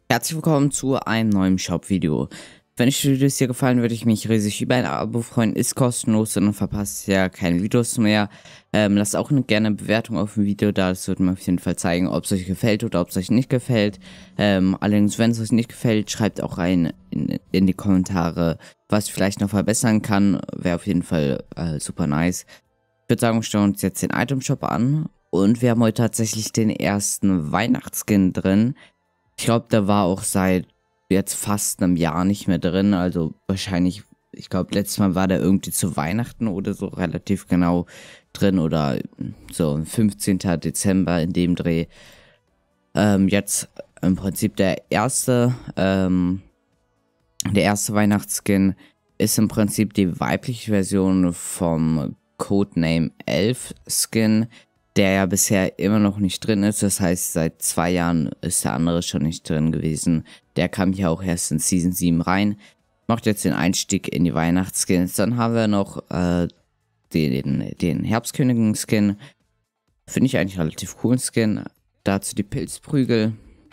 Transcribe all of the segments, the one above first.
Herzlich willkommen zu einem neuen Shop-Video. Wenn euch die Videos hier gefallen, würde ich mich riesig über ein Abo freuen. Ist kostenlos und verpasst ja keine Videos mehr. Lasst auch gerne eine Bewertung auf dem Video da. Das wird mir auf jeden Fall zeigen, ob es euch gefällt oder ob es euch nicht gefällt. Allerdings, wenn es euch nicht gefällt, schreibt auch rein in die Kommentare, was ich vielleicht noch verbessern kann. Wäre auf jeden Fall super nice. Ich würde sagen, wir schauen uns jetzt den Item-Shop an. Und wir haben heute tatsächlich den ersten Weihnachtsskin drin. Ich glaube, der war auch seit jetzt fast einem Jahr nicht mehr drin. Also wahrscheinlich, ich glaube, letztes Mal war der irgendwie zu Weihnachten oder so relativ genau drin. Oder so 15. Dezember in dem Dreh. Jetzt im Prinzip der erste Weihnachtsskin ist im Prinzip die weibliche Version vom Codename 11 Skin, der ja bisher immer noch nicht drin ist. Das heißt, seit 2 Jahren ist der andere schon nicht drin gewesen. Der kam hier auch erst in Season 7 rein. Macht jetzt den Einstieg in die Weihnachtsskins. Dann haben wir noch den Herbstkönigin-Skin. Finde ich eigentlich relativ coolen Skin. Dazu die Pilzprügel.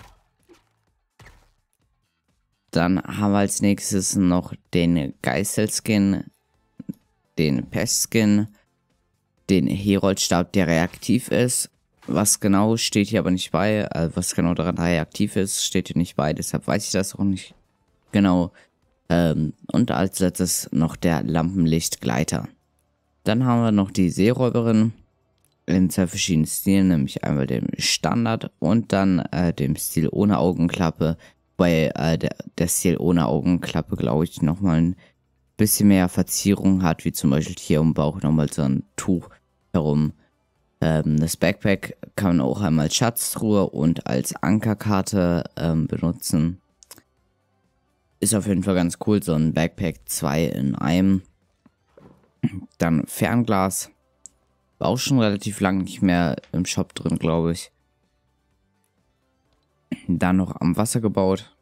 Dann haben wir als nächstes noch den Geißel-Skin, den Pest-Skin, den Heroldstab, der reaktiv ist. Was genau steht hier aber nicht bei. Was genau daran reaktiv ist, steht hier nicht bei. Deshalb weiß ich das auch nicht genau. Und als letztes noch der Lampenlichtgleiter. Dann haben wir noch die Seeräuberin in 2 verschiedenen Stilen, nämlich einmal dem Standard und dann dem Stil ohne Augenklappe. Weil der Stil ohne Augenklappe, glaube ich, nochmal ein bisschen mehr Verzierung hat, wie zum Beispiel hier im Bauch nochmal so ein Tuch herum. Das Backpack kann man auch einmal als Schatztruhe und als Ankerkarte benutzen. Ist auf jeden Fall ganz cool, so ein Backpack 2 in einem. Dann Fernglas. War auch schon relativ lange nicht mehr im Shop drin, glaube ich. Dann noch am Wasser gebaut.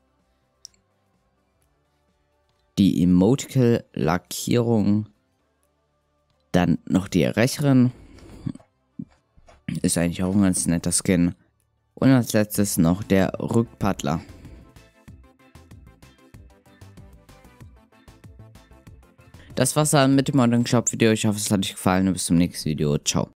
Die Emotical Lackierung. Dann noch die Rächerin. Ist eigentlich auch ein ganz netter Skin. Und als letztes noch der Rückpaddler. Das war's dann mit dem Modern Shop Video. Ich hoffe, es hat euch gefallen und bis zum nächsten Video. Ciao.